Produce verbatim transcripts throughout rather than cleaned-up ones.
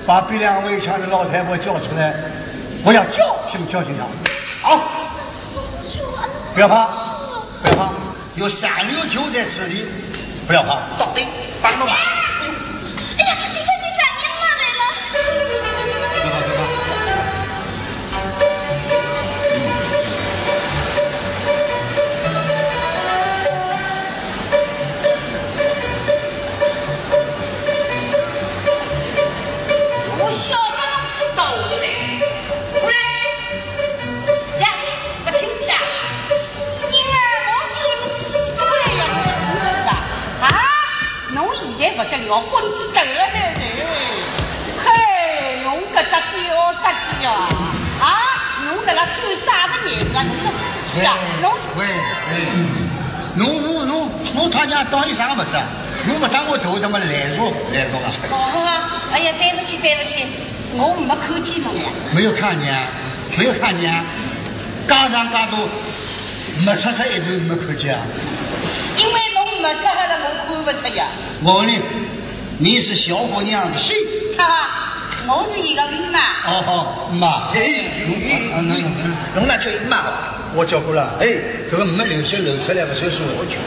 把鼻梁围墙的老太婆叫出来，我要教训教训她。好，不要怕，不要怕，有三六九在此地，不要怕。 到底帮到忙。 哎呀，金山金山，您妈来了。 别怕别怕。 我晓得是道的嘞，过来，呀，我听起来，你儿我就是不会用的是的啊！侬现在不得了，棍子头了嘞嘞！嘿，侬搿只屌杀鸡呀！啊，侬辣辣追啥个人啊？侬这死呀！侬喂喂，侬侬侬侬他家当一啥么子？侬不当我头怎么来着来着吧？ 哦，哎呀，对不起对不起，我没看见侬呀。 没有看见，没有看见，嘎上嘎多，没出出一头没看见啊！ 因为侬没出来了，我看不出呀。 我问你，你是小姑娘的谁？ 哈哈，我是一个妈。 哦哦，妈， 哎，侬那叫妈吧？ 我叫过了。哎，这个没流血露出来不算数。 我叫。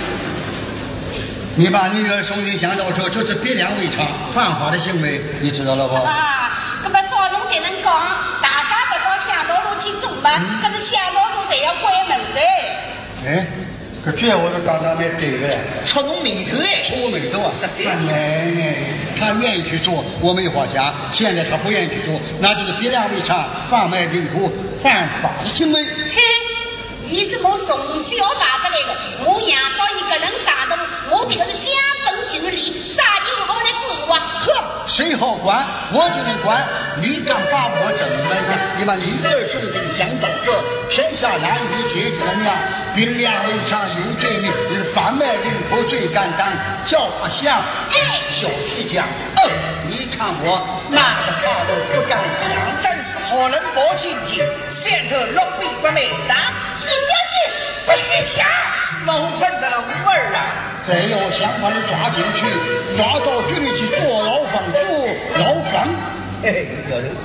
你把女儿送进香道车，就是逼良为娼，犯法的行为，你知道了不？ 啊，那么照侬这能讲，大家不到香道路去做嘛？可是香道路才要关门的。 哎，搿句话是刚刚蛮对的。 戳侬眉头哎， 戳我眉头啊！ 十三他愿意，他愿意去做，我没话讲。现在他不愿意去做，那就是逼良为娼、贩卖人口、犯法的行为。 嘿，伊是我从小买的来的，我养到一个人长大，我这个是家本居里，啥人好来管我？ 呵，谁好管我就能管，你敢把我怎么样？你把女儿送进香道这，天下男女皆怎样？逼良为娼有罪名，你是贩卖人口罪敢当，叫阿香。 哎， 小皮匠，哦，你看我拿着他都不敢讲， 真是好人保亲戚，先头六百不美长， 许下去， 不许下，伺候混上了无儿啊！ 再要想把你抓进去，抓到局里去坐牢房，坐牢房。嘿嘿，有人。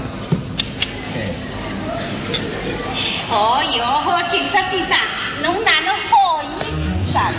哦哟，警察先生，侬哪能好意思噻？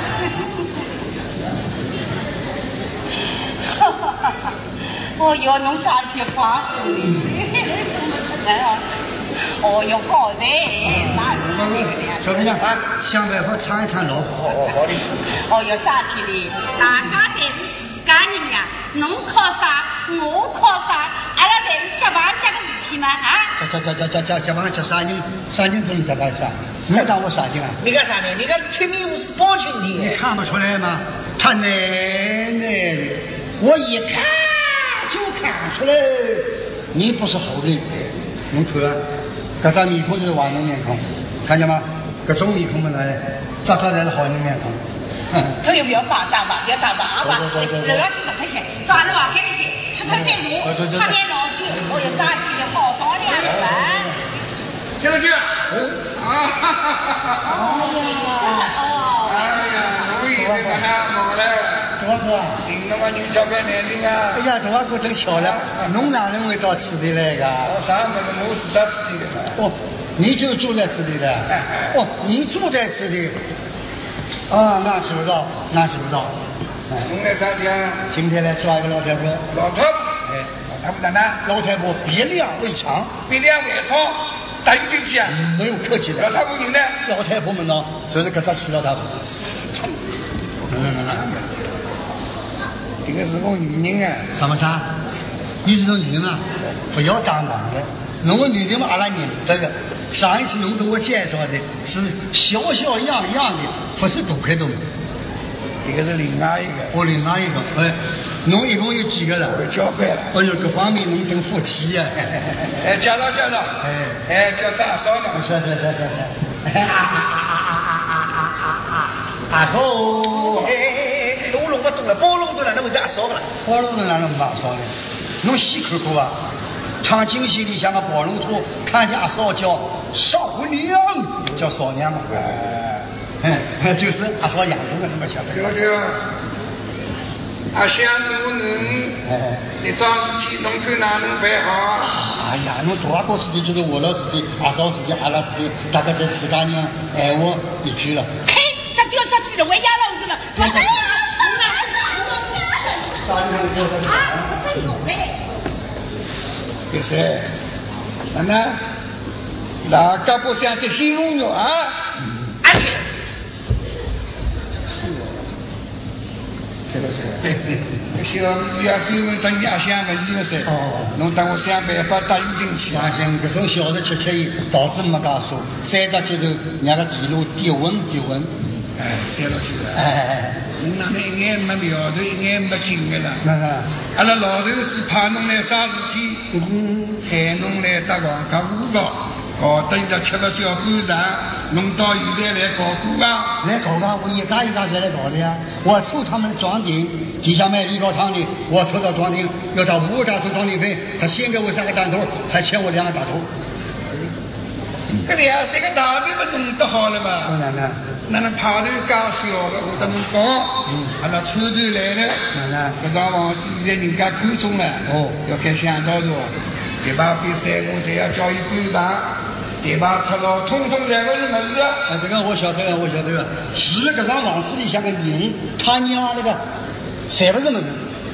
哈哈哈哈！哦哟，侬啥体话说的？怎么出来啊？哦哟，好的，啥体的呀？ 小姑娘啊，想办法尝一尝老婆。 哦，好的。 哦哟，啥体的？大家侪是自家人呀，侬靠啥？我靠啥？阿拉侪是结伴家的事体嘛啊！ 结结结结结结伴结啥人？啥人都能结伴结？你当我啥人啊？ 你干啥呢？你干是推名我是包青你天。 看不出来吗？他奶奶的，我一看就看出来，你不是好人。侬看啊，搿张面孔就是坏人面孔，看见吗？搿种面孔嘛来，这这才是好人面孔。 他又不要打打吧，不要打吧，好吧？楼上去十块钱，到阿拉房间里去吃顿饭茶，喝点老酒，我有啥体的好商量的吧？ 小姐，啊哈哈哈！ 哦， 哎呀，侬现在干啥忙嘞？ 大哥， 寻那么女小白年轻啊！ 哎呀，大哥真巧了，侬哪能会到此地来的？ 我啥么子？我是到此地的嘛。 哦，你就住在此地的？哦，你住在此地？啊，那知不道，那知不道。 侬来啥地啊？ 今天来抓一个老太婆。 老太婆， 哎， 老太婆哪能？ 老太婆逼良为娼， 逼良为娼，带进去啊？ 没有客气的。 老太婆人呢？ 老太婆们呢，就是搿只死老太婆。嗯嗯嗯。 这个是我女人啊。 什么啥？你是种女人啊？不要当忙的。侬个女人嘛，阿拉认得的。上一次侬给我介绍的是小小样样的，不是大块头。 这个是另外一个。 哦，另外一个，哎，侬一共有几个人？ 我交关了。 哎呦，各方面侬真夫妻呀！ 哎，介绍介绍。 哎哎，叫张少呢。 是是是是是。啊啊啊啊啊啊啊！阿嫂， 哎哎哎哎，我弄不懂了，包弄懂了，那么大少了。 包龙人哪能不阿嫂呢？侬细看看吧。唱京戏里像个宝龙图，看见阿嫂叫少娘，叫少娘嘛。哎，就是阿嫂养出的那么小的。 小姐，阿香是我能这桩事体侬看哪能办好啊？ 哎呀，侬大哥事体就是我老事体，阿嫂事体，阿拉事体，大家在自家人闲话一句了。 嘿，这丢这句了，我压老子了。我啥地方丢这句啊？ 不是，那那大家不想这形容哟啊？ 而且， 这个是，希望要最后等你也想问题了噻。哦，侬等我想办法答应进去。 相信搿种小的吃吃伊，导致没介说，三只脚头让个地路跌稳跌稳。 哎，三落去了。 哎， 侬哪能一眼没苗头，一眼没劲个啦？ 那个， 阿拉老头子派侬来啥事体？ 嗯， 喊侬来搭房客户搞，搞得一个吃不消半场，侬到现在来搞过啊？ 来搞个，我一家一家才来搞的呀。我凑他们的庄顶，底下卖立高汤的，我凑到庄顶，要到五个大头庄顶费，他先给我三个大头，还欠我两个大头。 搿两三个大头不弄得好了嘛？ 当然了。 那能派头介小的，我跟侬讲，阿拉车队来了，搿桩房子现在人家看中了，哦，要开想到的，一排比赛我侪要叫伊赶上，一排出路通通侪勿是么子。 啊，这个我晓得个，我晓得个。住了搿幢房子里向个人，他娘那个，侪勿是么子。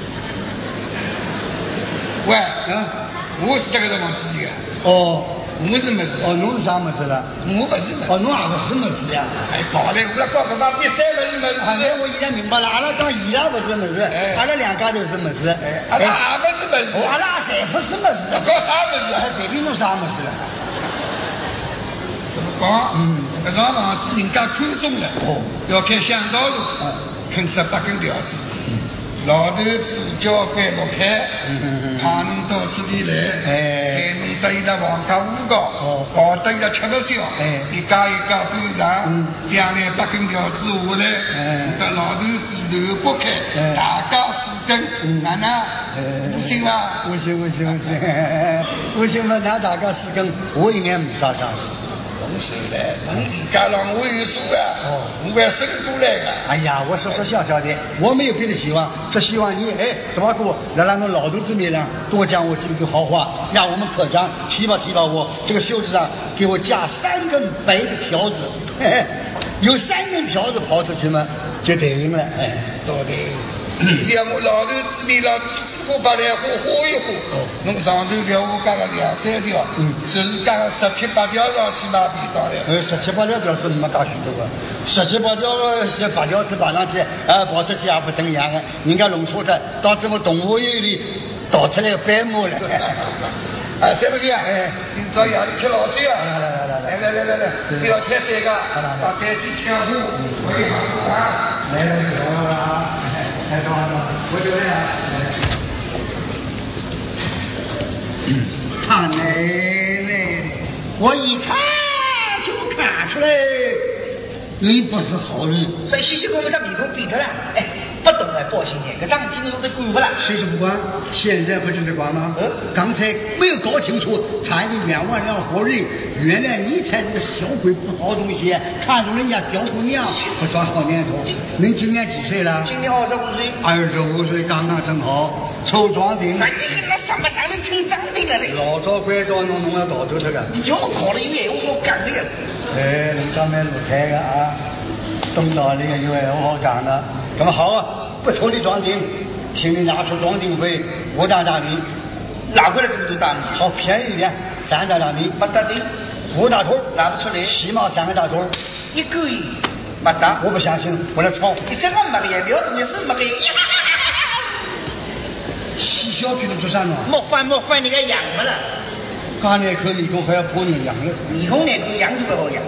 喂， 啊， 我是这个房子里个。 哦。 我是么子？ 哦，侬是啥么子了？ 我不是么子。 哦，侬也不是么子呀？ 哎，搞嘞，我来搞搿帮比赛不是么子。 啊，那我现在明白了，阿拉讲伊拉不是么子，阿拉两家头是么子。 阿拉也不是么子。 阿拉侪不是么子。 搞啥么子？ 还随便弄啥么子了？ 怎么讲？嗯，搿幢房子人家看中了，哦，要开香道路，啃只八根条子。老头子交关落开，派侬到此地来，给侬得伊拉房客户高，搞得伊拉吃不消，一家一家搬上，将来八根条子下来，得老头子头拨开，大家四根，哪能？不行伐？ 不行不行不行，不行嘛，那大家四根，我应该没啥啥。 侬收来，侬自家让我有数啊！哦，我要生过来的。 哎呀，我说说笑笑的，我没有别的希望，只希望你哎，大哥，来让侬老头子面上多讲我几句好话，让我们科长提拔提拔我，这个袖子上给我加三根白的条子，嘿嘿，有三根条子跑出去嘛，就对了，哎， 多对。只要我老头子面上支过八来花花一花，侬上头条我加个两三条，就是加个十七八条上去买便当来。 呃，十七八条条是没加许多个，十七八条是八条子爬上去，啊，跑出去也不等样的，人家弄错的，到最后动物园里倒出来个白马了。 啊，是不是啊？哎，今朝夜里吃老菜啊！来来来来来来来来来，是要菜这个，把菜去抢货，我一马上啊！ 来来来来啊！来，等会儿，我就来啊！他奶奶的，我一看就看出来，你不是好人。 所以西西哥哥这面孔变的了，哎，不懂哎，报信的，搿张事体侬都管不了。 谁是不管？现在不就在管吗？嗯，刚才没有搞清楚，差一点冤枉让活人。原来你才是个小鬼，不好东西，看中人家小姑娘，不抓好年头。您今年几岁了？ 今年二十五岁。 二十五岁刚刚正好，抽庄顶。 那你那什么上的抽庄顶啊？ 老早拐早弄弄要倒走这个。 有考了有闲话好讲的个是。 哎，人家买露台的啊，东道里有闲话好讲的。那么好啊，不抽你庄顶，请你拿出庄顶费五大大米。 哪回来这么多大米？ 好便宜一点，三大大米， 没得的， 五大头拿不出来， 起码三个大头， 一个亿没得。 我不相信，我来抄。 你真的没个呀？不要动，你是没个呀？ 洗小皮都做啥呢？ 莫翻莫翻，你该养么了？ 刚那口面孔还要泼你养了， 面孔那个养就不好养。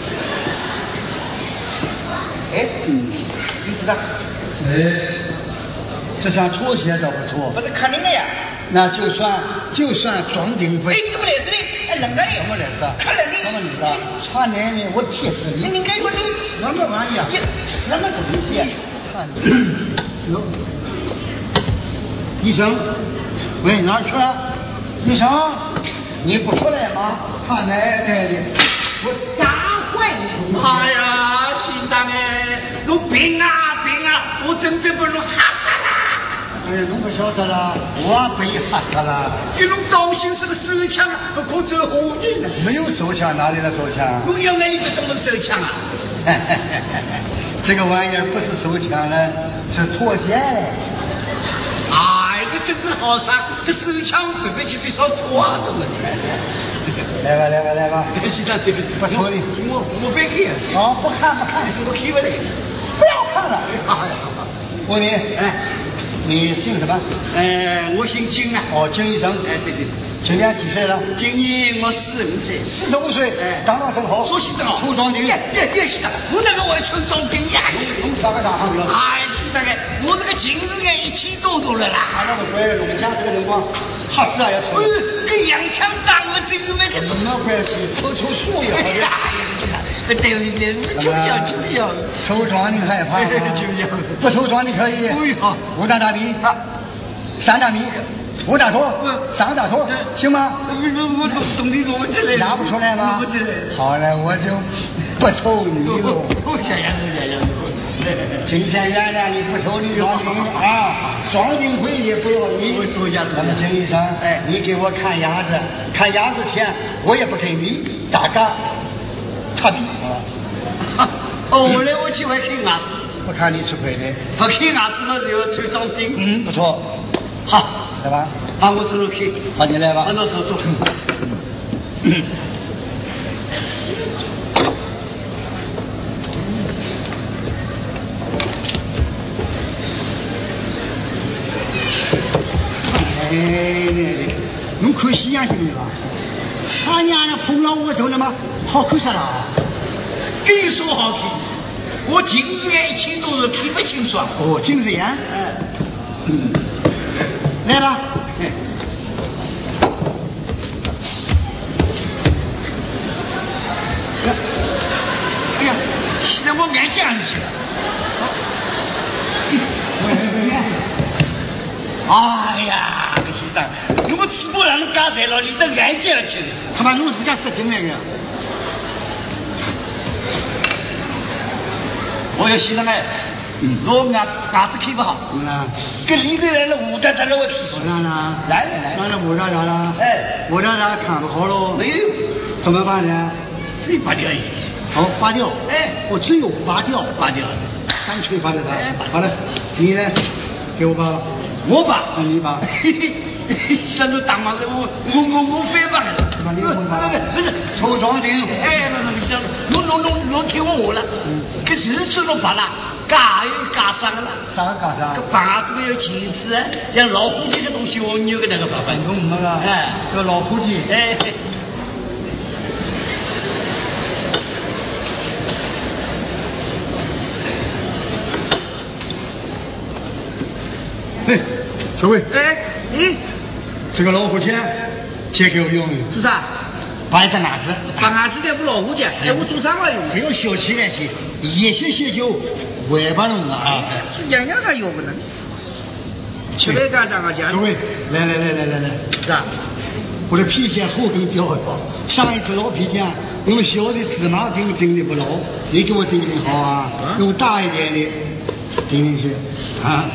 哎，嗯，你知道？ 哎，这双拖鞋倒不错， 不是肯定的呀。 那就算就算装订费。 哎，怎么来事的？哎，人家什么来事？ 看人的。 什么你的？差年龄我贴纸你。 你应该说你什么玩意儿？什么东西？看。哟，医生，喂，哪儿去了？医生，你不出来吗？他奶奶的，我咋坏你？ 哎呀，先生哎，我病啊病啊，我真正不能吓死了。 哎呀，侬不晓得啦，我被吓死了。 给侬高兴是个手枪，不可走火箭呢。 没有手枪，哪里来手枪？ 侬要哪里不懂得手枪啊？ 这个玩意儿不是手枪了，是错线了。 哎，这真是好杀！这手枪会不会去被烧脱啊？懂了？ 来吧，来吧，来吧。 先生，对不抽你， 我我不看。 哦，不看不看， 我看不来。 不要看了。好，问你， 哎， 你姓什么？ 呃，我姓金啊。 哦，金医生。 哎，对对。 今年几岁了？ 今年我四十五岁。 四十五岁， 哎， 刚刚正好。 说先生好。 抽装丁。 耶耶耶，先生，我那个我抽装丁呀。 侬啥个大行了？ 哎，先生哎，我这个近视眼一千多度了啦。 啊，那不怪农家这个辰光，瞎子也要抽。 跟洋枪打我真没得什么关系？抽抽树也好的。 对对对，就要就要。 抽装你害怕吗？ 就要。 不抽装你可以。 好， 五大大米，三大米，五大坨，三大坨，行吗？ 我我懂懂你逻辑了。 拿不出来吗？ 逻辑。 好了，我就不抽你了。 我想想，我想想。 今天原谅你不抽你装丁啊，装丁会也不要你。那么金医生，哎，你给我看牙子，看牙子钱我也不给你，大嘎，差币啊。 哦，我来我就会看牙齿。 我看你吃亏的。 不看牙齿嘛，就要抽装丁。 嗯，不错。好，来吧。 好，我走路看。 好，你来吧。 按照手做。 哎，侬看西洋镜的吧？他娘的碰到我头了吗？好看啥了？ 该说好看，我近视眼一千多度，看不清楚啊。 哦，近视眼。嗯，来吧。哎， 哎呀，现在我眼睛上去了。哎呀，先生，我嘴巴让人夹在了，你的眼睛去了。 他妈，侬自家说进来的。 我要先生哎，我牙牙齿看不好。 怎么了？ 跟里边来了武大大了我提出。 我让他来来来， 让他我让他了。 哎， 我让他看不好喽。 没有， 怎么办呢？ 只有拔掉一个。 好，拔掉。 哎， 我只有拔掉， 拔掉， 干脆拔掉它。好了，你呢？给我拔了。 我拔， 那你拔。 像都打忙的，我我我我翻拔了。 是吧？你会拔？ 不是抽装丁。 哎，不不，像侬侬侬侬听我话了，搿是说侬拔了，搿还有加上了。 啥个干啥？ 搿拔子没有钳子，像老虎机的东西，我扭个那个拔拔。 弄那个， 哎， 这个老虎机。 哎。 嘿，小伟， 哎，嗯， 这个老虎钳借给我用的， 做啥？ 拔一只牙子。 拔牙子的不老虎钳，哎，我做啥了用？ 不要小气那些，一些些就歪巴弄了啊！ 做样样啥用不能？吃饭干啥个讲？ 小伟，来来来来来来， 做啥？ 我的皮鞋后跟掉了，上一次老皮匠用小的芝麻钉钉的不牢，你给我钉钉好啊，用大一点的钉进去啊。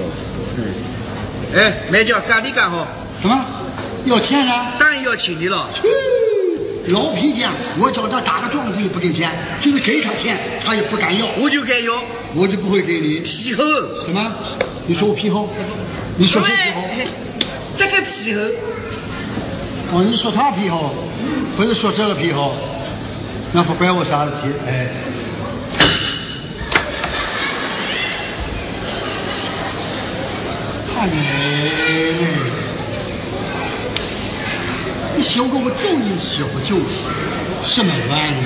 哎，买叫干的干好。 什么？要钱呢？ 当然要钱的了。 老皮匠，我找他打个状子也不给钱，就是给他钱，他也不敢要。 我就该要， 我就不会给你。 皮厚。 什么？你说我皮厚？你说谁皮厚？ 这个皮厚。 哦，你说他皮厚，不是说这个皮厚，那不关我啥事情。哎。他奶奶！你小狗我揍你小舅子，什么玩意？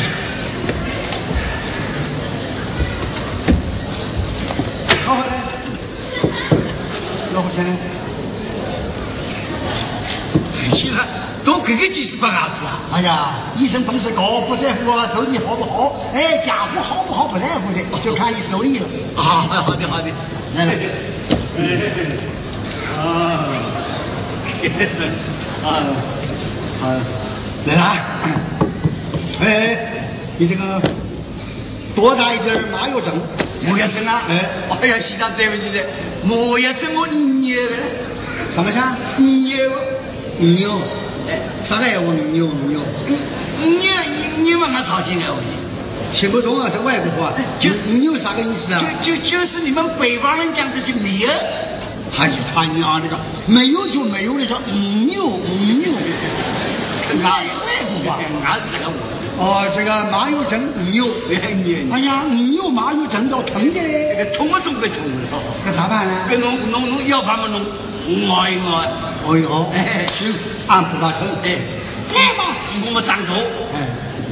好好来，老虎钳。 先生，都这个几十把牙子啊！ 哎呀，医生本事高，不在乎我手艺好不好，哎，家伙好不好不在乎的，就看你手艺了。 啊，好的好的， 来来。 啊，啊， 啊，来啦！哎，你这个多大一点马要整？ 我要整啊！ 哎， 哎呀，先生对不起的， 我也是我牛的。 什么啥？ 牛。 牛。啥个呀？我牛牛。 牛牛嘛，俺朝鲜的。 听不懂啊，是外国话。就牛啥个意思啊？ 就就就是你们北方人讲的就没有。 哎呀，他娘这个没有就没有的叫牛牛。 俺外国话，俺是这个我。 哦，这个马有正牛。哎呀，牛马有正要疼的嘞。 这个痛我怎么会痛了？ 那咋办呢？ 跟弄弄弄要办嘛弄，爱爱。 哦哟， 哎， 行，按不把疼。 哎，来嘛，自我们长头。 哎。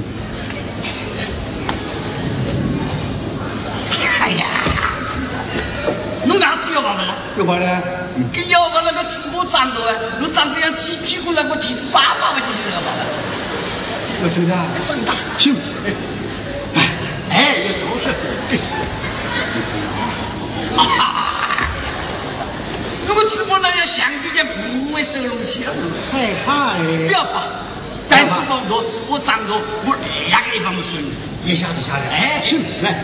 哎呀，侬哪子要办了？ 要办了。 跟要办那个直播长头啊，侬长得像鸡屁股那个鸡子粑粑嘛，就是要办了。 要真的？ 真的。 行。 哎，哎，也不是。啊！那么直播那要相比较不会收拢起来。 害怕哎。 不要怕，单直播多，直播长头，我两个一帮孙子。 一下子下来。 哎， 行，来。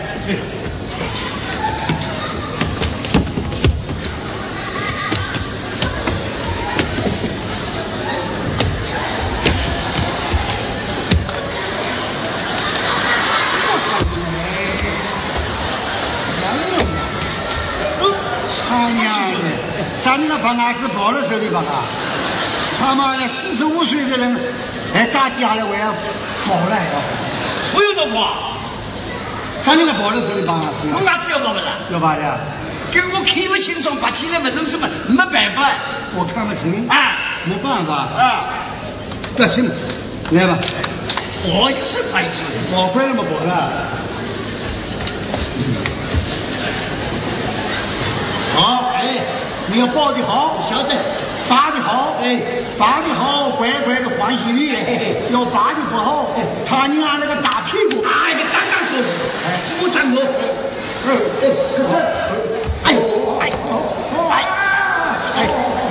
他娘的，真的把伢子抱到手里吧啊！他妈的，四十五岁的人还打家了，我要抱来啊！ 我有那抱， 咱那个抱到手里把伢子， 我伢子要抱不啦？ 要把的， 跟我看不清楚，拔起来不能什么，没办法。 我看不清啊， 没办法啊。 那行，来吧。 我也是白说， 抱快了没抱了？好，哎，你要抱的好，晓得，拔的好，哎，拔的好，乖乖的欢喜你；要拔的不好，他娘那个大屁股， 哎呀，当当手，哎，我长头， 哎哎，可是，哎哎哎哎，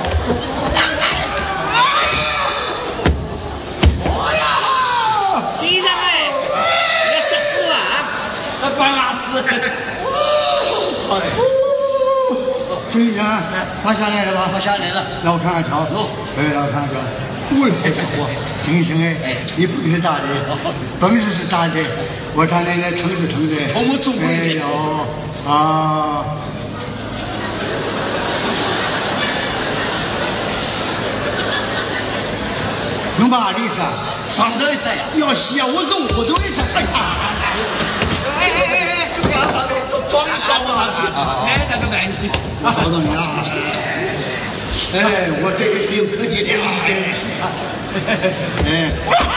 哎呀， 金生哎，你识字啊？那关伢子，哎。 注意啊，爬下来了吧？ 爬下来了， 让我看看瞧。哦，哎，让我看看瞧。哎，哎我丁生哎，你本事大的，本事是大的，我他奶奶疼是疼的。 从我中国哎呦啊！侬把哪里吃啊？ 上头一只呀？ 要洗啊！我说我都一只。哎呀！ 哎哎哎哎！不要把那装装装我上去，哎，那个美女。 我找到你了，哎，我这个有科技的，哎，哎，哎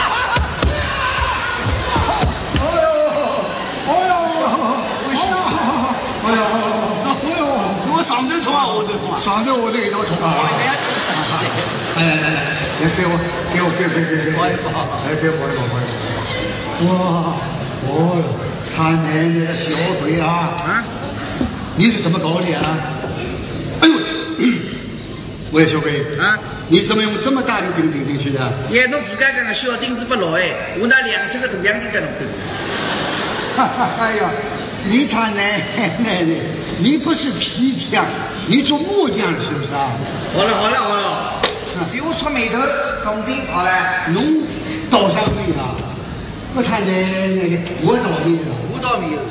呦，哎呦，我想，哎呦，哎呦， 我上头痛啊，我头痛啊， 上头我头也要痛啊， 哎呀，痛死了！ 来来来来，来给我，给我，给我，给给给， 抱一抱， 哎，给我抱一抱，抱一抱，哇，哦，他奶奶的小鬼啊，啊，你是怎么搞的啊？哎呦，我也小鬼啊！你怎么用这么大的钉钉进去的？ 耶，侬自家讲个小钉子不牢哎，我拿两寸个大洋钉在弄钉。 哈哈，哎呀，你他奶奶的，你不是皮匠，你做木匠是不是啊？ 好了好了好了，小出眉头，送钉好了。 侬倒啥霉啊？我他奶奶的，我倒霉了， 我倒霉了。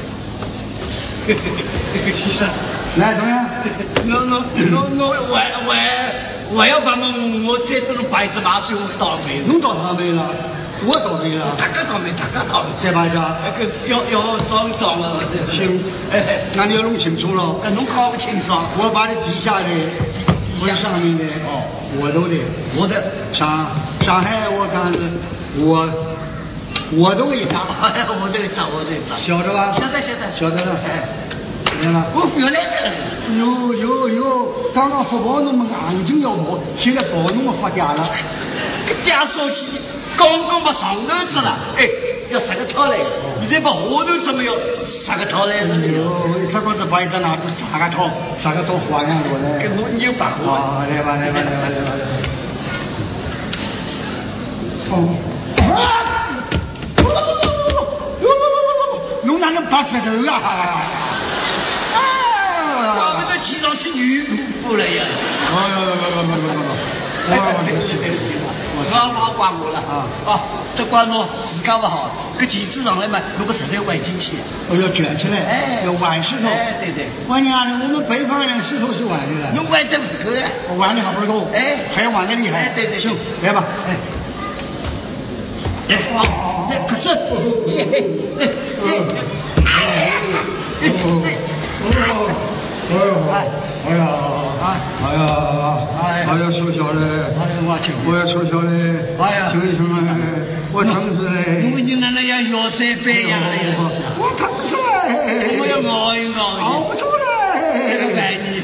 先生。来，怎么样？ 我我我我我我我要把我我这都是白纸麻水，我倒霉。 侬倒啥霉了？我倒霉了。 大家倒霉，大家倒霉。 再把一下。 那个要要装装了。 行，哎，那你要弄清楚了。 哎，侬搞不清爽。 我把你底下的，我上面的，哦，我都的， 我的上上海我看是，我我都给他。 哎，我这个找，我这个找。 晓得吧？ 晓得晓得晓得了。哎。 我原来这个， 哟哟哟！刚刚福报侬们硬劲要跑，现在跑侬们发嗲了。 这嗲说起，刚刚把上头吃了，哎，要十个套来，现在把下头怎么要十个套来了？ 哟，一只光子把一只哪子十个套，十个套花样多嘞。 跟我你有把握啊！来吧来吧来吧来吧来吧！操！侬哪能拔石头啊？ 我们都起床起女主播了呀！ 哦哟哟哟哟哟哟！我我对不起对不起， 我这老怪我了啊啊！这怪我自家不好，搿旗子上来嘛，如果实在弯进去， 我要卷起来， 哎， 要挽石头。 哎，对对。 我娘的，我们北方人石头是挽的了， 侬弯得不够呀？ 我挽的还不是够， 哎， 还要挽的厉害。 哎，对对， 行，来吧，哎。 哎，哎，可是，哎哎哎哎哎哎哎呀，哎呀，哎呀，受小嘞，我要受小嘞， 哎呀， 兄弟们，我疼死嘞！ 因为你那那样腰酸背呀， 我疼死嘞！ 我要熬一熬， 熬不住嘞！ 拜你。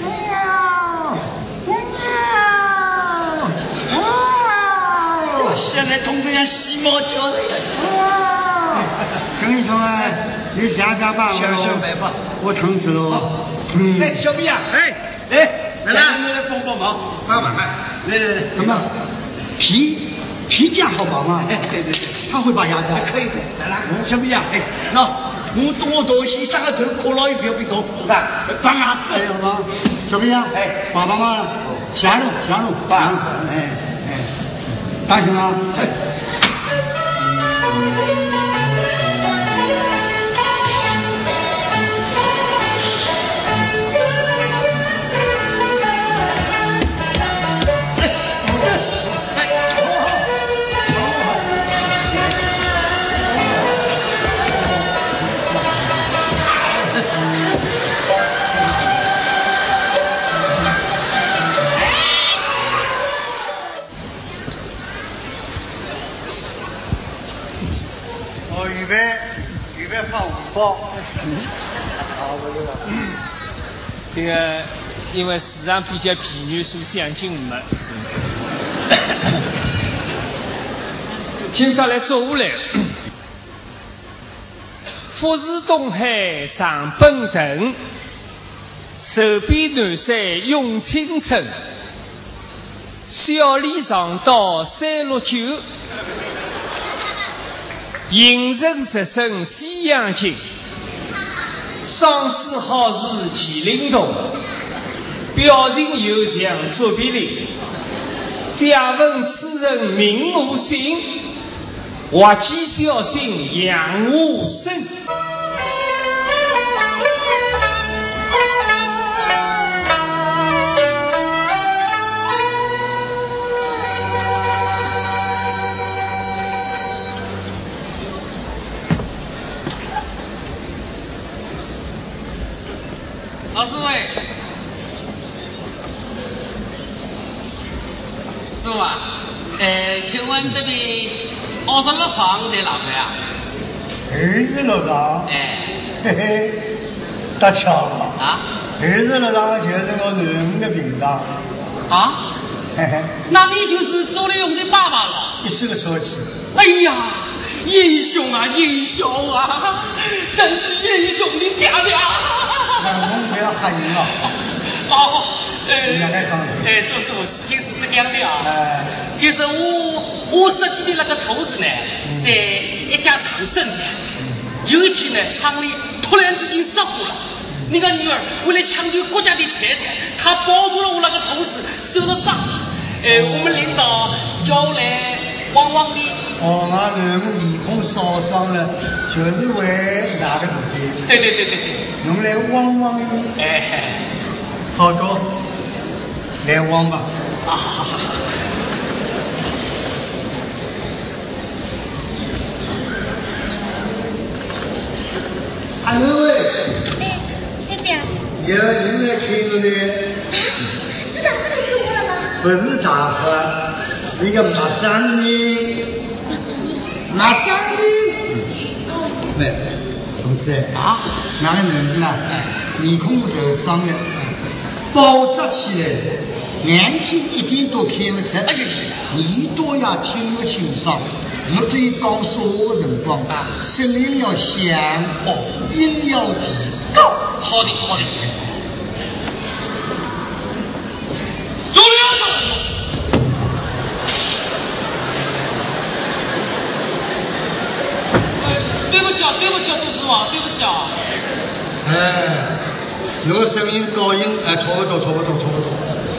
现在痛得像洗毛胶的呀！ 兄弟们，你想想办法， 想想办法， 我疼死了。 嗯，哎，小毕啊，哎，哎，来来，你来帮帮忙，帮忙，来来来， 怎么？皮皮匠好帮吗？ 哎，对对对， 他会拔牙子， 可以可以，来来，小毕啊，哎，那我动我东西，上个头磕了一表别动，做啥？拔牙齿， 哎，好吗？小毕啊， 哎， 爸爸嘛，下路下路， 拔牙齿， 哎哎，大兄啊。预备，预备放五包。好，我知道。 这个因为市场比较便宜，所以奖金没是。今朝来做下来，富士东海上奔腾，手臂南山涌青春，小李上到三六九。迎人十声西洋景，双子好事麒麟洞，表情又像卓别林。假问此人名无姓，滑稽小心杨华生。 老师喂，师傅啊，呃，请问这边二十六床在哪块啊？ 二十六床， 哎， 嘿嘿，搭巧了啊！ 二十六床就是我囡的病房， 啊， 嘿嘿， 那你就是周立勇的爸爸了。 你是个说起， 哎呀，英雄啊，英雄啊，真是英雄的爹爹。 我们不要喊人了。 哦，呃，哎，这是我事情是这个样的啊， 哎， 就是我我设计的那个头子呢，在一家厂生产，有一天呢，厂里突然之间失火了，那个女儿为了抢救国家的财产，她抱住了我那个头子，受了伤。哎，我们领导叫我来汪汪的。 哦，我囡儿面孔烧伤了，就是为那个事体。 对对对对对。 用来汪汪的。 哎， 好多，来汪吧。 啊，好好好。 阿妹妹。 哎，爹爹。 有人来看我呢。 是大哥来看我了吗？ 不是大哥，是一个马商人。马商人。哦。喂，同志。 啊。 那个人呢？面孔受伤了，包扎起来，眼睛一点都看不出， 哎呀， 耳朵也听不清爽。我对讲说话辰光，声音要响，哦，音要提高。 好的，好的。注意啊！对不起啊，对不起啊，杜师傅，对不起啊。 哎， 那个声音高音哎，差不多，差不多，差不多。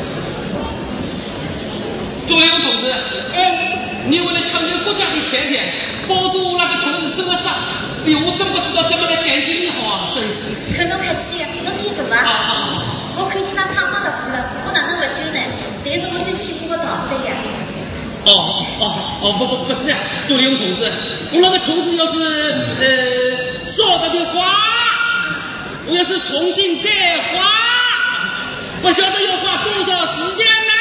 周勇同志， 哎， 你为了抢救国家的财产，保住我那个同事受了伤，比我真不知道怎么来感谢你好啊！真是。 可侬客气，侬听什么？ 啊，好好好。 我看见他胖胖的服了，我哪能不救呢？但是我最起码我逃不得呀。 哦哦哦不不不是呀，周勇同志，我那个同志要是呃烧了的话，我要是重新再画，不晓得要花多少时间呢？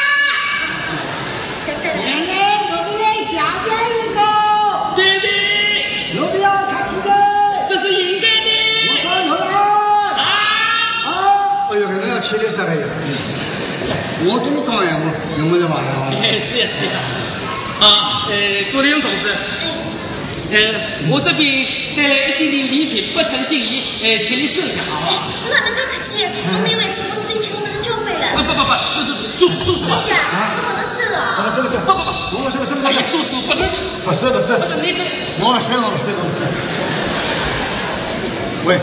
晓得了。 奶奶，我给你下边一个。 对的， 有必要客气的。 这是应该的。 我上头来。 啊啊！ 哎呦，搿能要吃力啥个呀？我跟你讲呀，我用不着嘛呀。 哎，是呀是呀。啊，呃，周林同志，呃，我这边带来一点点礼品，不成敬意，呃，请你收下好不好？ 我哪能够客气？我没问题，我是被求能教会了。 不不不不，做做什么？ 哎呀，我能收了。 不是不是， 不不不， 我是不是不哎呀，做事不能， 不是不是， 不是你这， 我不是我不是我不是。喂，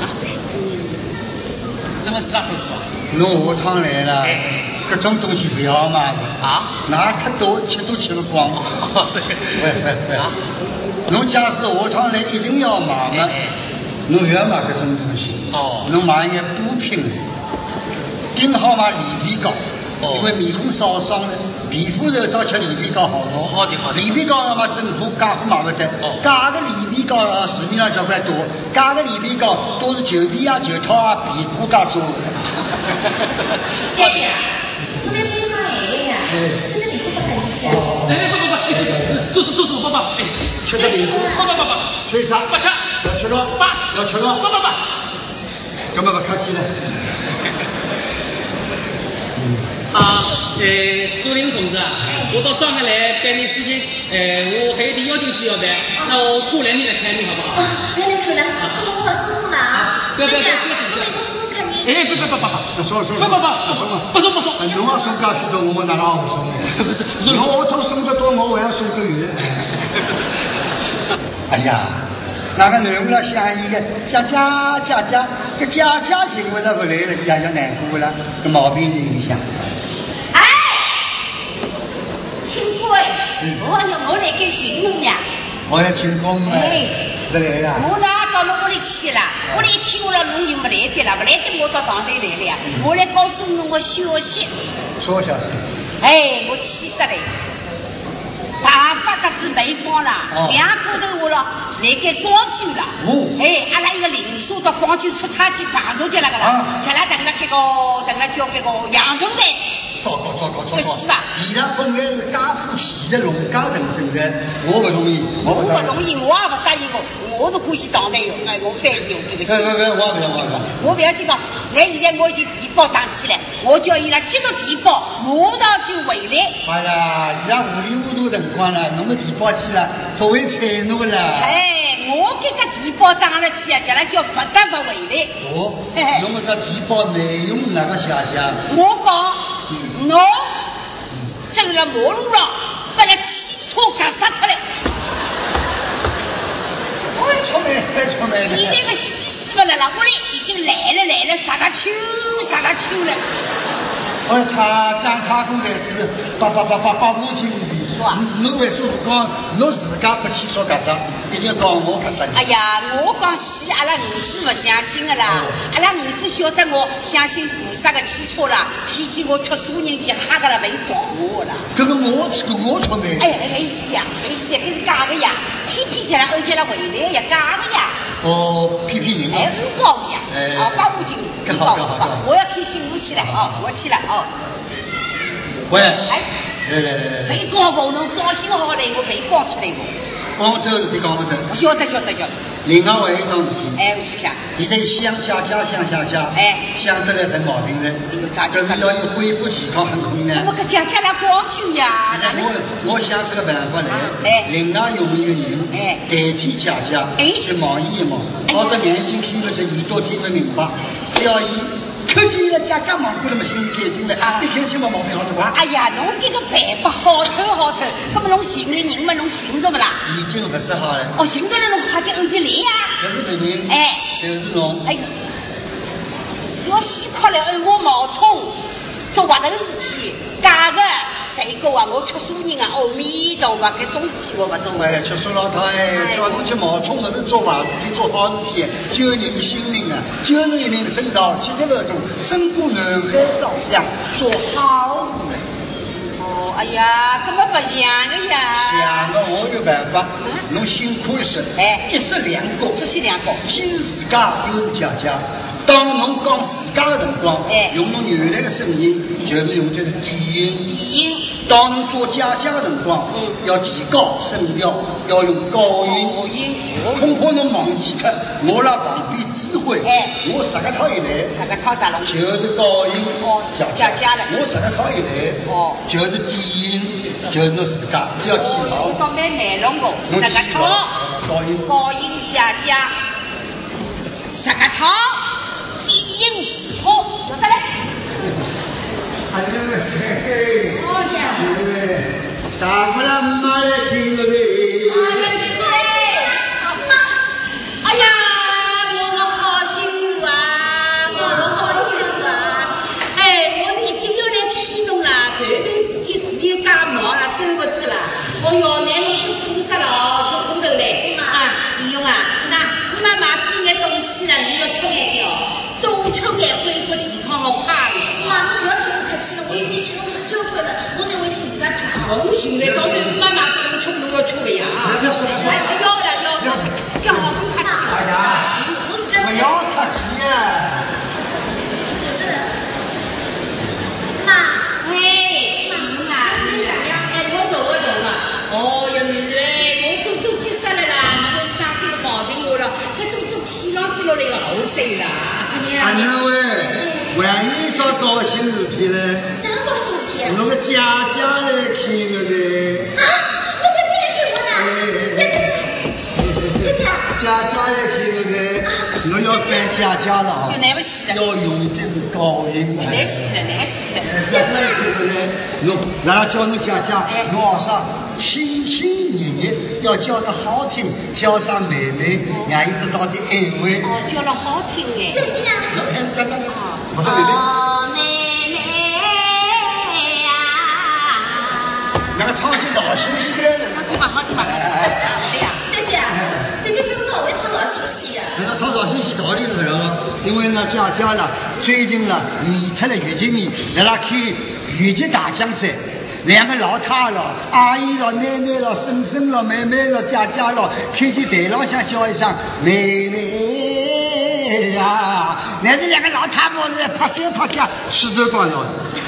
什么事啊，周师傅？ 侬下趟来了，各种东西不要买的啊， 拿太多吃都吃不光。 哦，这个， 喂喂喂，侬假使下趟来一定要买嘛，侬不要买各种东西， 哦， 侬买一眼补品来，顶好买里皮膏，因为面孔烧伤了，皮肤受伤吃里皮膏好多。 好的好的。 里皮膏要买正货，假货买不得。 哦， 假的里皮膏啊，市面上交关多，假的里皮膏都是旧皮啊、旧套啊、皮裤加做的。 爹爹，我们要这样讲闲话呀。现在礼物不很有钱。 哎不不不，做事做事爸爸，哎， 吃这里不不不不， 吃啥？ 不吃， 要吃了， 爸， 要吃了， 不不不， 根本不客气了。 啊，呃，周林同志啊，我到上海来办点事情，呃，我还有点要紧事要办，那我过两天来看你好不好？ 哦，来来看了，那么我要收工了啊。 不要不要不要我给我收收看你。 哎，不不不不不， 送送不不不不送不送不送， 侬要送家去的，我们哪能好送？ 不是， 侬下趟送得多，我还要送个月。哎呀，那个男的了想伊个，想家家家，搿家家行为了不来了，也要难过了，搿毛病是影响。 哎，亲贵，我要我来给寻侬呀。 我要请功了，不来了。 我哪到侬屋里去了？屋里听我了，侬就不来的了，不来的我到堂头来了呀。我来告诉侬个消息。 说消息。 哎，我气死了！大发个子没放了，两个头我了，来给广州了。 哦。 哎，阿拉一个邻舍到广州出差去碰着去了个啦，吃了等了这个，等了叫这个阳春饭。 糟糕糟糕糟糕！ 是吧？ 伊拉本来是家夫妻的，农家人生的，我不同意，我不同意，我也不答应我，我都欢喜当队的，哎，我反对这个。 不不不，我不要我不要。 我不要去讲，那现在我已经提报打起来，我叫伊拉接着提报，马上就回来。 哎呀，伊拉糊里糊涂辰光了，侬个提报去了，不会睬侬了。 哎，我给这提报打了去啊，叫他叫不得不回来。 哦，侬个这提报内容哪个写写？ 我讲。侬走了马路上，把那汽车夹杀脱了。 哎，出卖了，出卖了！ 现在个西施不来了，屋里已经来了来了，啥个秋啥个秋了。 我差讲差工才子，八八八八八五斤的。侬为啥不讲？侬自家不去做夹杀，一定要讲我夹杀你。 哎呀，我讲戏，阿拉儿子不相信的啦。阿拉儿子晓得我相信菩萨的汽车啦，偏见我吃素人去吓个了，没找我啦。 这个我这个我出卖。 哎，没事呀，没事呀，这是假的呀，偏偏叫他儿叫他回来呀，假的呀。 哦，骗骗人嘛。 哎，是高的呀。 哎。 哦，八五斤， 更好更好更好。 我要开新屋去了，哦，我去了，哦。 喂。 哎。 来来来来。 非讲我，侬放心好来，我非讲出来个。 广州事体讲不走。 我晓得晓得晓得。 另外还有一桩事体。 哎，我是想。 现在乡下家乡乡下。 哎。 想得来成毛病了。搿是要你恢复健康很困难。 我搿家家来广州呀。 我我想这个办法来。哎。另外用一个人。哎。代替家家。哎。去望伊一望，好得眼睛看不着，耳朵听不明白，只要伊。看见了家家忙过了嘛，心里开心了，一开心嘛，毛病好多啊！ 哎呀，侬这个办法好透好透，那么侬寻个人嘛，侬寻着不啦？ 已经不是好了。 哦，寻着了，侬快点后去来呀！ 不是别人， 哎， 就是侬。哎， 死快来按我冒充，做滑头事体，假个谁讲啊？我吃素人啊，阿弥陀佛，搿种事体我勿做。 哎，吃素老太哎，叫侬去冒充勿是做坏事体，做好事体，救人的性命啊，救人一命胜造七级浮屠，胜过南海烧香，做好事。 哦，哎呀，搿么勿像个呀。 像个我有办法，侬辛苦一时， 哎， 一石两狗， 首先两个， 既是自家又是家家。当侬讲自家的辰光， 哎， 用侬原来的声音，就是用这个低音。 低音。 当侬做家家的辰光，嗯，要提高声调，要用高音。 高音。 恐怕侬忘记脱，我辣旁边指挥。 哎， 我十个套一来， 十个套啥龙？ 就是高音。 哦，家家家了。 我十个套一来， 哦， 就是低音，就是侬自家，只要记牢。 我讲蛮难弄个，十个套。 高音。高音家家，十个套。低音四套，晓得嘞？ 哎呦嘿嘿， 好的。 大不了妈来听个嘞。 哎呀，我好辛苦啊，我好辛苦啊！哎，我是已经要来启动了，头面事体事业大忙了，走不出了。我要拿侬做菩萨了，做骨头嘞啊！李勇啊，那妈妈煮眼东西了，你要吃眼掉。多吃眼恢复健康，我快眼。 妈，侬不要跟我客气了，我自己吃我都交关了，我得回去自家吃。 我现在到底妈妈跟侬吃，侬要吃个呀？ 不要说了，说了， 要了要了，不要好不客气。 哎呀，不要客气呀。 就是妈， 哎，你啊你啊，哎，我瘦个瘦个。哦呀，女女，我做做结实了啦，我生点个毛病我了，还做做体上掉落来个后生啦。 阿娘喂，万一找高兴事体嘞？ 啥高兴事体？ 侬个家家来看我嘞。 啊，我在这里看我呢。对对对，对呀。 家家来看我嘞，侬要扮家家了啊。 又难不起了。 要用的是高音。 难死了，难死了。 家家来看我嘞，侬然后叫侬家家，侬学啥？亲亲热热，要叫得好听，叫上妹妹，让伊得到点安慰。 哦，叫了好听哎。 就是呀。 侬还是家家，我说妹妹。 哦，妹妹呀。 那个唱起老新鲜的。 好听嘛，好听嘛。对呀。 对的呀，这个是老会唱老新鲜呀。 那唱老新鲜道理是这样的，因为呢，家家呢最近呢迷出了越剧迷，让他看越剧大奖赛。两个老太了、阿姨了、奶奶了、婶婶了、妹妹了、姐姐了，看见台浪向叫一声妹妹呀，那是两个老太婆是拍手拍脚，气头光了。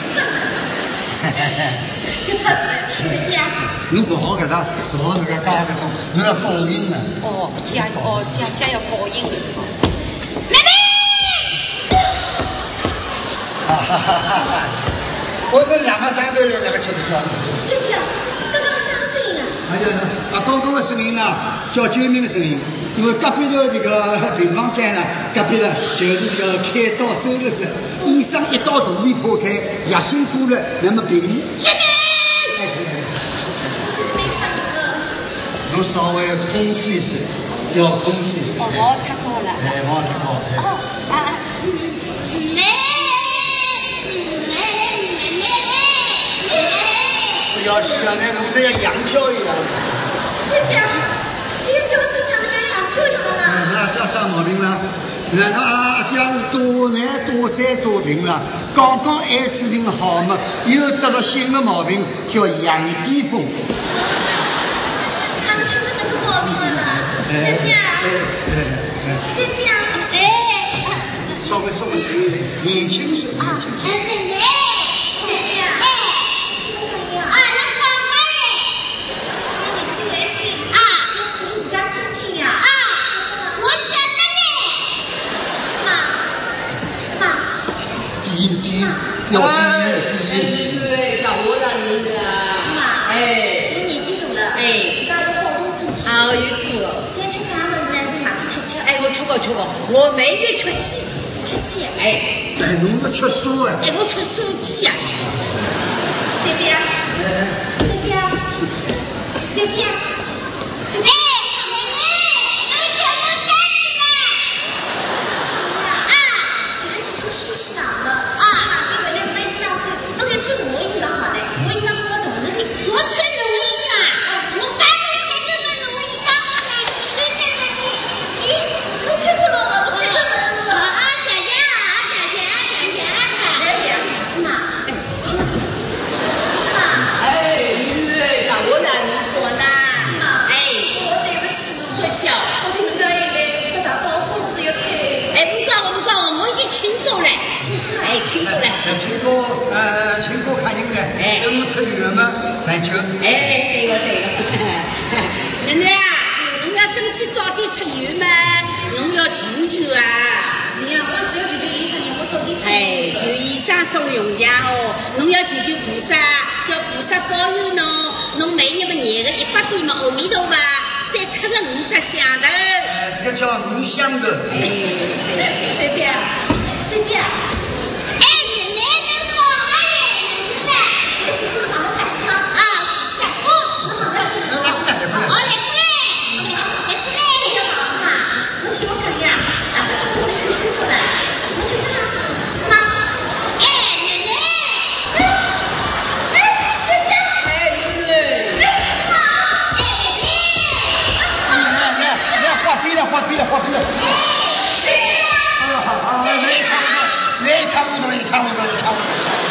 对呀。 侬不好搿搭，不好搿个搞搿种，侬要高音呢。 哦，家哦家家要高音的。妹妹。 哈哈哈哈！我这两个三头来那个吃吃叫。 对呀，刚刚啥声音啊？ 哎呀，啊，刚刚的声音呢，叫救命的声音。因为隔壁的这个平房间呢，隔壁呢就是这个开刀手的时候，医生一刀大力破开，药性过了，那么病人救命！哎，出来了。 没看到。 侬稍微控制一些，要控制一些。 哦，毛太高了。 哎，毛太高。 哦啊，妹。 要像那侬这样羊叫一样。 对呀，这个叫声像那个羊叫一样啦。 那家啥毛病了？那他家是多难多灾多病了，刚刚艾滋病好嘛，又得了新的毛病，叫羊癫疯。 他那个什么出毛病了啦？姐姐，姐姐， 哎， 稍微稍微年轻些，年轻些。 妹妹，姐姐，哎，啊，那干嘛嘞？你去来去啊，要注意自家身体呀。啊，我晓得嘞。妈，妈， 低音低音，要低音低音。 对，讲我让你的。 妈， 哎， 你年纪大了， 哎， 自家要保重身体。 啊，有错。 三吃啥么子呢？再买点吃吃。 哎，我吃过吃过，我每日吃鸡。 吃鸡。 哎。 哎，侬不吃素啊？ 哎，我吃素鸡呀。 姐姐，姐姐，姐姐，哎，妹妹，你给我下去了。啊，你的指数心情请哥，呃，请哥看应该， 哎， 跟我吃鱼嘛，来酒。 哎，对个对个。囡囡啊，侬要真去早点出油嘛，侬要求求啊。 是呀，我只要求求医生，我早点出。 哎，求医生送用奖哦，侬要求求菩萨，叫菩萨保佑侬，侬每日么念个一百遍么阿弥陀佛，再磕个五只响头。 哎，这个叫五香头。 哎，对对对， 姐姐，哎，奶奶能搞啊嘞？来，我去去帮我讲讲啊，讲哦，好的，好，来过来，来过来，小宝嘛，我听我讲呀，啊，我听我来看看过来，我说他妈，哎，奶奶，哎，哎，姐姐， 哎，囡囡， 哎，妈，哎，妹妹， 来来来，来画笔了，画笔了，画笔了。 哎， 哎呀，好，好，那也差不多，那也差不多，也差不多，也差不多。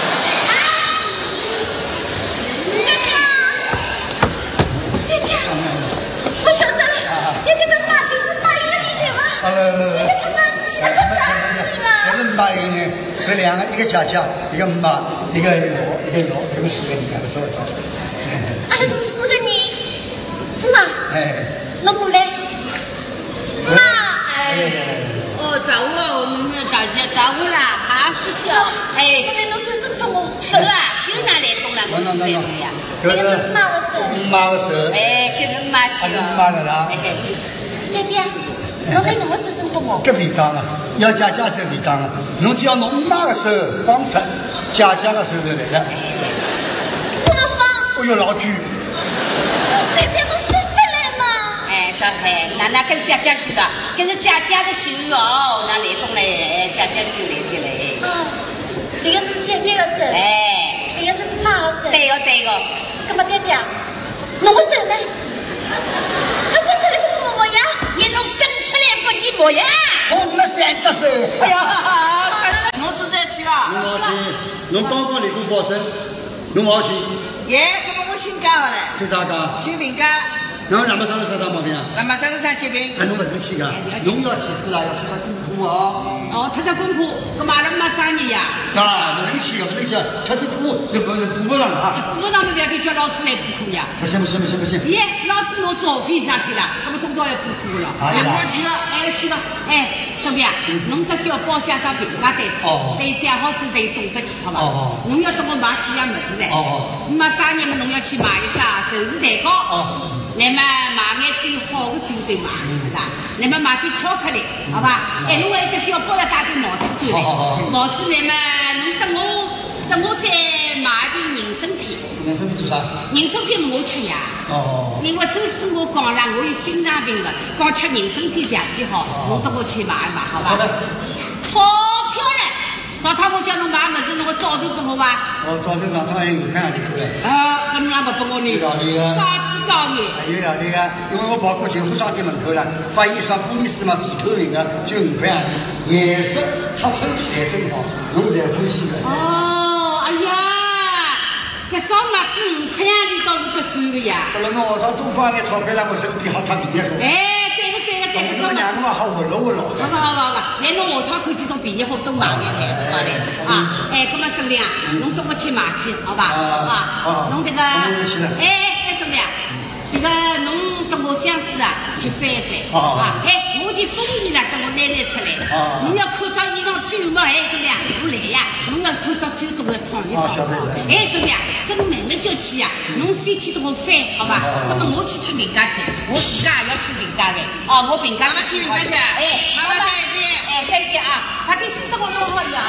爹爹，我晓得了，爹爹的妈就是马云的女儿。爹爹出生，现在出生这是马云呢，是两个，一个家家，一个马，一个罗，一个罗，这个四个人，走走。 啊，是四个人。妈， 哎， 侬过来。妈， 哎，哦，找我，我们大家找我啦，啊，不笑，哎， 刚才侬手伸给我， 手啊，手哪来动了？我手来动呀。 那个是妈的手。 妈的手。 哎，这是妈手。 还是妈的啦。 姐姐，侬拿侬的手伸给我。 搿便当了，要家家手便当了，侬只要侬妈的手放脱，家家的手就来了。 我要放。 哎呦，老句。 姐姐，侬伸出来嘛。 哎，小海，那那跟家家手的，跟是家家的手哦，那来动嘞，家家手来的嘞。 嗯，这个是姐姐的手。 哎， 这个是妈的手。 对个对个。 干嘛爹爹？侬的手呢？侬伸出来给我摸呀！ 你侬伸出来不去摸呀？ 我没三只手。 哎呀， 侬是在去啦？ 侬好听，侬刚刚立过保证，侬好听。 耶，搿么我请假好了， 请啥讲？ 请病假。 侬两百三十啥大毛病啊？ 那么三十三疾病。 哎，侬勿是去个，侬要体质啦，要做啥功课哦。 哦，他的功课，搿嘛阿拉没生意呀。 啊，勿能去个，勿能去，吃吃补，那个补不上啊。 补上面不要得叫老师来补课呀。 不行不行不行不行。 耶，老师拿照片上去了，那么总到要补课了。 哎呀， 我去了， 哎，去了，哎，小兵啊，侬得小包下张评价单子，对写好子对送得去，好伐？ 哦侬要等我买几样物事呢？ 哦哦。 那么生日嘛，侬要去买一只寿司蛋糕。 哦。 那么买眼最好的酒对买，是吧？那么买点巧克力，好吧？哎，侬还得小包要戴点帽子转来，帽子那么侬等我等我再买一瓶人参片。 人参片做啥？ 人参片我吃呀。 哦。 因为周师傅讲了，我有心脏病的，讲吃人参片邪气好，侬等我去买一买，好吧？钞票呢？早趟我叫侬买物事，侬个早头给我伐？ 哦，早头上趟还有五块洋钿过来。 啊，搿侬也勿拨我呢？ 有道理个。 高知高眼。 有道理个，因为我跑过旧货商店门口了，发现上玻璃丝嘛是透明的，就五块洋钿，颜色尺寸侪真好，侬侪欢喜个。 哦，哎呀，搿双袜子五块洋钿倒是不算个呀。 好了，侬学堂多放眼钞票在我身边，好擦便宜货。 哎，这个这个这个双袜。娘侬好活络活络。 好个好个好个，来侬下趟看几种便宜货都买眼来，都买来啊！哎，搿么孙俪啊，侬等我去买去，好吧？啊，侬这个，哎哎，孙俪啊，这个侬等我箱子啊去翻一翻，啊，哎，我去封衣了，等我拿拿出来。侬要看到衣裳最后嘛，哎，孙俪啊，我来呀！侬要看到最多的烫一烫。哎，孙俪啊，跟侬慢慢叫去呀，侬先去等我翻，好吧？那么我去出评价去，我自家也要出评价的。哦，我评价去评价去。 哎， 妈妈再见。 哎，再见啊！快点洗得我弄好呀！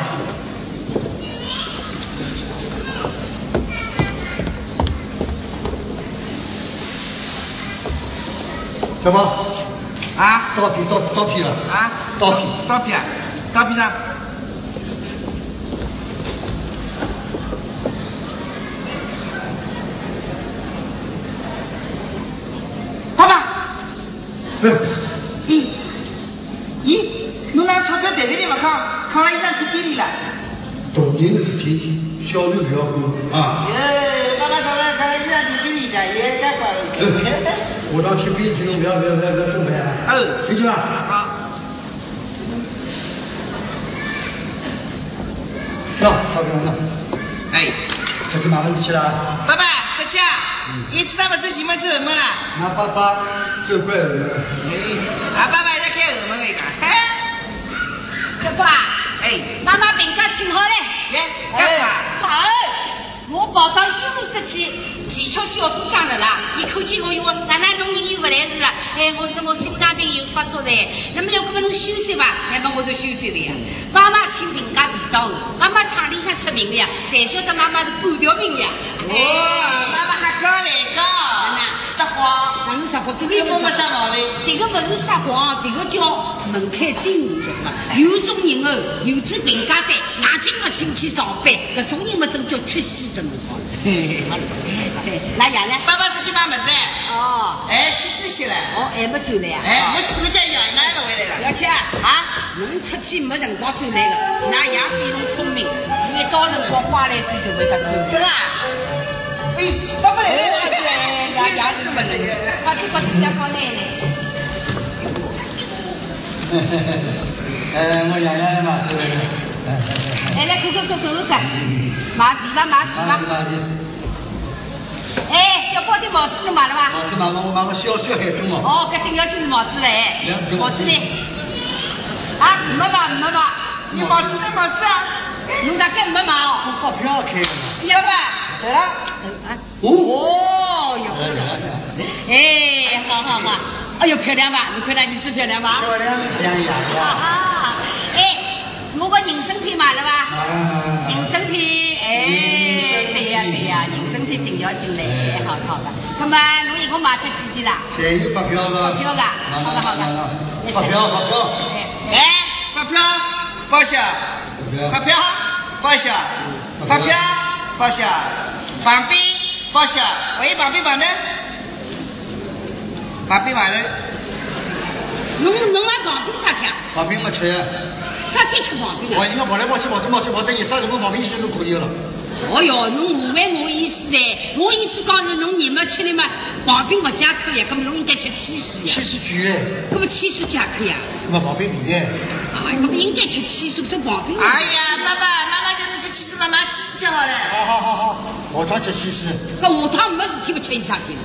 小猫。 啊？ 刀片刀刀片了。 啊？ 刀片刀片啊？刀片上。爸爸。 嗯。 咦？咦？侬拿钞票袋袋里勿扛，扛了一张图片里了。 大人的事体，小人不要管啊。 耶，爸爸钞票扛了一张图片里的，也该管。 我到贴片子，侬不要不要不要不要动拍啊。 嗯， 听见伐？ 好。 走，到边上。 哎， 出去买东西去了。 爸爸，这下，你知道么？这西门走什么了？ 那爸爸走过来了。 哎，啊，爸爸在开后门一个。 这爸， 哎， 妈妈病假请好嘞。 耶，干嘛？ 好，我跑到医务室去，技巧小组长了啦。伊看见我以后，奶奶侬人又不来事了。哎，我说我心脏病又发作了，那么要搿么侬休息吧？ 那么我就休息了呀。 妈妈请病假病到后，妈妈厂里向出名了呀，侪晓得妈妈是半条命呀。 哦，妈妈还讲来讲，撒谎， 哪能撒谎？搿个我没撒毛病。 迭个勿是撒谎，迭个叫门槛精人嘛。有种人哦，有支病假单，硬劲要请去上班，搿种人嘛真叫缺席的辰光。那爷呢？ 爸爸出去买么子嘞？ 哦， 哎，去自习了。 哦，还没走来呀？ 哎，我去我家爷哪还没回来了？ 要去啊？啊，侬出去没辰光走来的，那爷比侬聪明，伊一到辰光刮来水就会得走。 真的？哎，爸爸来了， 爷爷是么子？快点把这些放来呢。 哎，我爷爷嘛是。 来来，看看看看看看，买gì吧，买gì吧。哎，小宝的帽子侬买了伐？ 帽子买了，我买个小小海豚帽。 哦，搿顶要就是帽子嘞，帽子呢？啊，没买没买， 你帽子呢？帽子啊？ 侬大概没买哦。 我发票开的嘛。 要吧？ 对了。 哦。哦哟。哎，好好好。哎呦，漂亮吧？你看那儿子漂亮吧？ 漂亮像爷爷。 啊，哎。我个人参片买了伐？人参片，哎，对呀对呀，人参片定要进来，好的好的。那么侬一共买脱几钿啦？ 侪有发票个。 发票个，好的好的。 发票发票。 哎，发票报销，发票报销，发票报销，旁边报销，喂，旁边旁呢？旁边旁呢？ 侬侬买旁边啥天？ 旁边没吃。 啥天吃旁边啊？ 我应该跑来跑去，跑东跑西，跑得一啥辰光旁边去都可以了。 哦哟，侬误会我意思噻，我意思讲是侬日嘛吃了嘛，旁边勿解渴呀，搿么侬应该吃汽水呀。 汽水贵哎。 搿么汽水解渴呀？ 搿么旁边便宜哎。 哎，搿么应该吃汽水，这旁边。 哎呀，爸爸妈妈叫侬吃汽水嘛，买汽水吃好了。 好好好好，下趟吃汽水。 搿下趟没事体勿吃伊啥天了？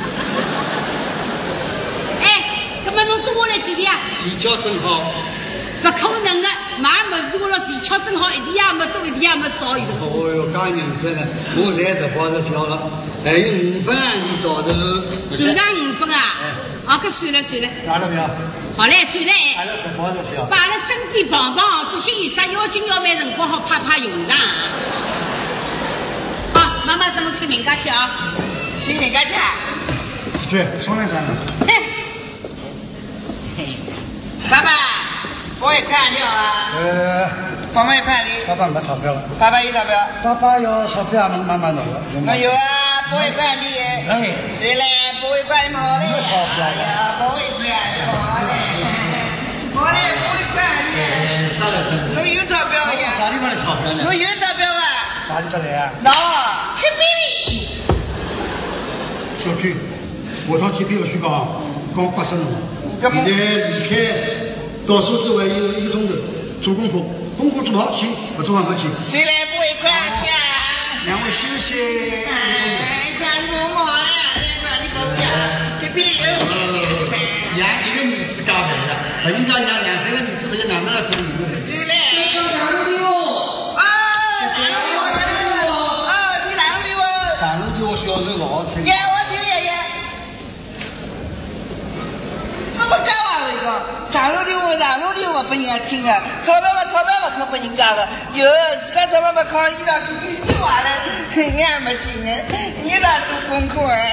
哎，搿么侬多下来几钿啊？ 睡觉正好。 不可能的，买物事我了钱巧正好一点也没多，一点也没少，有的。 哦哟，介认真呢！我才十包十条了，还有五分你早头。 算上五分啊？哦，搿算了算了。 拿了没有？ 好嘞，算了哎。 还有十包十条。 摆辣身边碰碰，做心有啥要紧要办辰光好啪啪用上。好，妈妈等侬吹名家去啊。 吹名家去啊？ 对，商量商量。 嘿， 爸爸。包一块料啊！ 呃， 帮忙一块的。 爸爸没钞票了。 爸爸有钞票？ 爸爸要钞票，慢慢慢弄了。 我有啊，包一块的。 哎， 谁来包一块的好嘞？ 没钞票呀，包一块的好嘞。好嘞，包一块的。 哎，啥来着？ 侬有钞票呀？ 啥地方的钞票呢？ 侬有钞票啊？ 哪里得来啊？ 喏，铁皮。 小区，下趟铁皮个宣讲，刚八十了，现在离开。到苏州还有一个钟头，做功课，功课做好去，不做还没去。 谁来拨一块的呀？ 两位休息。 哎，块的我好了，这块的够呀，这边有。 养一个儿子加肥了，不应该养两三个儿子，这个哪能来做儿子？ 谁来？谁长路的哦？啊，长路的哦，啊，你长路的哦。 长路的我小时候老好听。 爷，我听爷爷。那么干嘛那个？长路的话，长路的话拨人家听啊，钞票嘛，钞票嘛，可拨人家个。有自家钞票嘛，靠衣裳去给你花了，你也没劲呢，你咋做功课啊？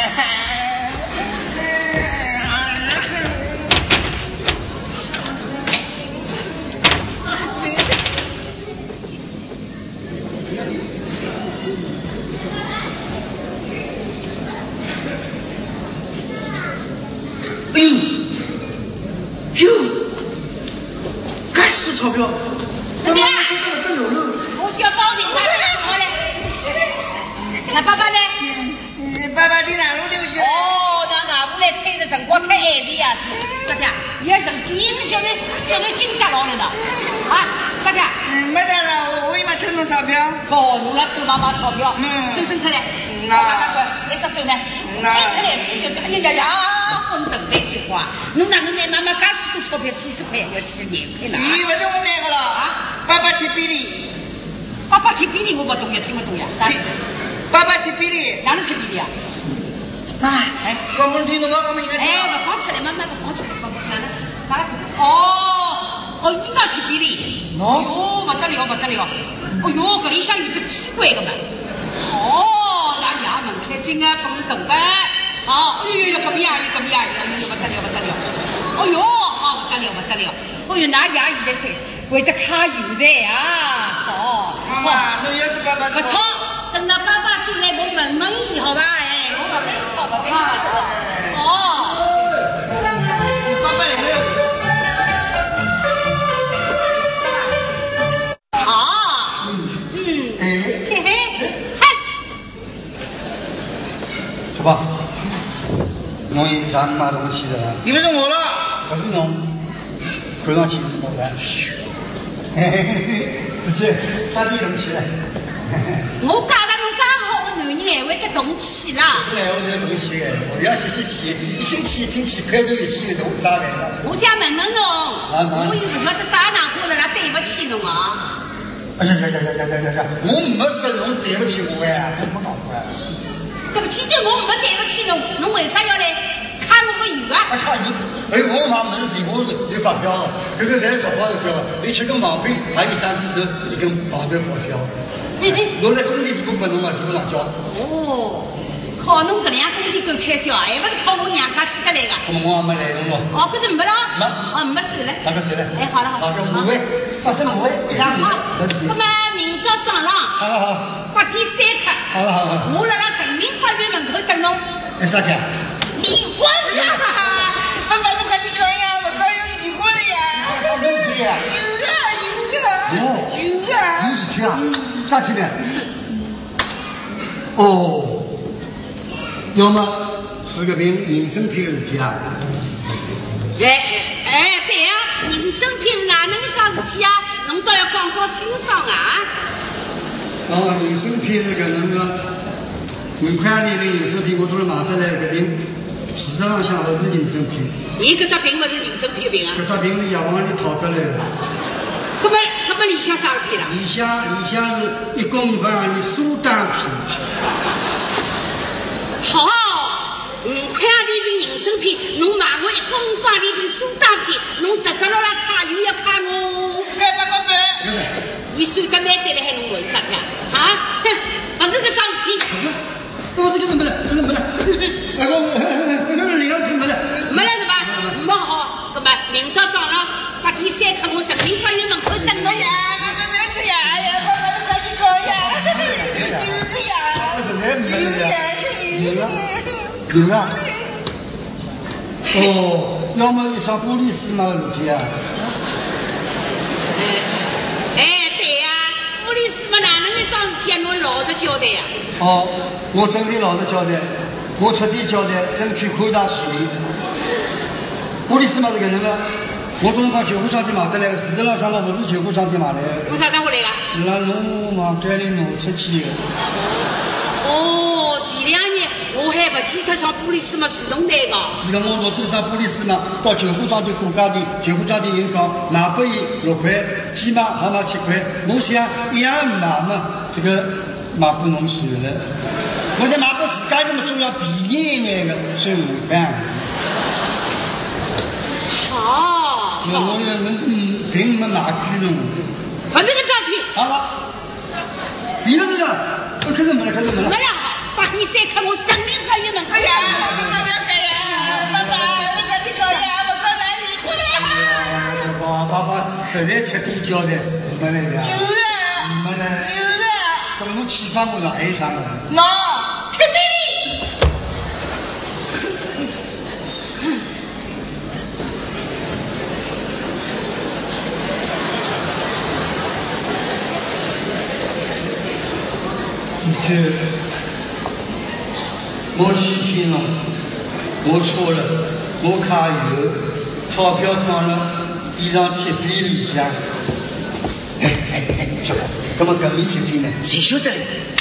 哎呦！哟，干许多钞票！ 怎么样？ 更有路。 我小包饼干好嘞。那爸爸呢？ 爸爸，你哪路丢去？ 哦，那外婆来催的辰光太晚了呀！这下，你要成天晓得晓得金家老来的啊！ 咋的？ 嗯，没啥了，我我伊妈偷侬钞票。 哦，侬要偷妈妈钞票？ 嗯， 手伸出来。 那慢慢滚，一只手呢？拿出来四十，哎呀呀呀！混蛋那句话，侬哪能拿妈妈介许多钞票几十块，要十廿块呢？ 咦，不懂我哪个了？啊，爸爸踢比例。 爸爸踢比例我不懂呀，听不懂呀。啥？ 爸爸踢比例， 哪能踢比例啊？ 哎，哎，我们听懂我我们应该听。 哎，不讲出来，妈妈不讲出来，不不哪能？啥？哦哦，衣裳踢比例。哦哟，不得了不得了！哦哟，搿里向有个机关个嘛。哦，那衙门开真啊，本事大个。哦，哎呦呦，搿边也有，搿边也有，哎呦，不得了不得了！哦哟，哦不得了不得了！哦哟，那爷现在才会得卡油菜啊！好， 妈妈，侬要是爸爸不吵，等到爸爸进来，我问问伊，好吧？哎，我不跟你吵，不跟你吵。哦。 爸爸来了。 啊。嗯。嗯。嘿嘿。嗨。 是吧？侬有啥买东西的了？ 你不是我了？ 不是侬，看上去是我的。嘿嘿嘿嘿，直接啥地东西了？ 我嫁了侬介好的男人，还会得动气啦？ 这个我这东西哎，我要吸吸气，一进去一进去，开头一进头啥来了？ 我想问问侬，我又不晓得啥场合了，啦对不起侬啊？ 哎呀呀呀呀呀呀呀呀！我没说侬对不起我呀，我没讲过呀。 对不起，对我没对不起侬，侬为啥要来卡我个油啊？ 啊卡油！哎，我嘛没事，我有发票的。这个在说话的时候，你吃根毛病，还有三指头，一根棒头报销。我在工地是不管侬嘛，是不上交。 哦，靠侬搿两工地够开销，还不是靠我娘家替得来个？ 那么我也没来侬咯。 哦，搿是没了。 没。 哦，没收了。 哪个收了？ 哎，好了好了。 好，搿五位，发生五位，一样五位。 那么明朝早上， 好了好。 八点三刻。 好了好了。 我辣辣人民法院门口等侬。 哎，啥钱？ 离婚了。 爸爸，侬赶紧讲呀，我刚要离婚了呀。 有谁呀？ 有啊有啊。 哦。 有啊。 有事体啊？啥体呢？哦。要么是个凭人身品的事体啊。 哎哎对呀、啊，人身品是哪能一桩事体啊？侬倒要讲讲清爽啊！ 哦，人身品是搿能个，五块钿瓶人参品，我都是买得来搿瓶，市场上勿是人参品。 伊搿只瓶勿是人参品瓶啊？ 搿只瓶是药房里讨得来的。 搿么搿么里向啥个品啦？ 里向里向是一公分的苏丹品。 好，五块钿瓶人参品，侬买我一公分钿瓶苏丹品，侬实质辣辣卡又要卡我四块八个半。 伊算得蛮对了，还侬问啥呀？啊，哼，勿是搿桩事体。 不是，不是搿种没了，搿种没了。那个，那个零二七没了。 没了是吧？没好，搿么明朝早上八点三刻，我人民法院门口等侬呀。搿个没这样呀，爸爸侬赶紧讲呀。有呀。 我实在没了呀。有啊。有啊。哦，要么是上玻璃丝嘛个事体啊。 哎，对呀、啊，玻璃丝嘛哪能一桩事体啊？侬老实交代呀、 啊。哦，我真的老实交代，我彻底交代，争取宽大处理。玻璃丝嘛是搿能个，我总是讲旧货商店买得来，事实浪向我勿是旧货商店买来的。 为啥当我来个？ 那侬往街里拿出去的。 哦，前两年我还勿记得上玻璃丝嘛自动拿个。 是个我拿出上玻璃丝嘛，到旧货商店过价钿，旧货商店人讲卖拨伊六块，起码好卖七块。我想一样卖嘛，这个卖拨侬算了。我再卖拨自家，那么总要便宜一眼的，算五块。 好。 是我要侬嗯，并没卖贵侬。 勿是搿桩事体。 好吧。伊个是讲，可是没了，可是没了。 没了，八点三刻我人民法院门口。 哎呀，爸爸不要改呀，爸爸，你赶紧搞呀，我到哪里回来？ 爸爸爸实在彻底交代，没了呀。 有了。 没了。 有了。 搿么侬启发我了，还有啥么？ 喏，吃比例。 自觉，我欺骗了，我错了，我卡油，钞票放了衣裳铁皮里向， 那么革命产品呢？谁晓得嘞？